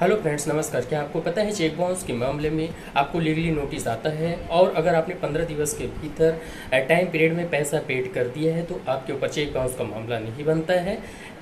Hello friends, नमस्कार। क्या आपको पता है चेक बाउंस के मामले में आपको लीगली नोटिस आता है और अगर आपने 15 दिवस के भीतर टाइम पीरियड में पैसा पेड कर दिया है तो आपके ऊपर चेक बाउंस का मामला नहीं बनता है।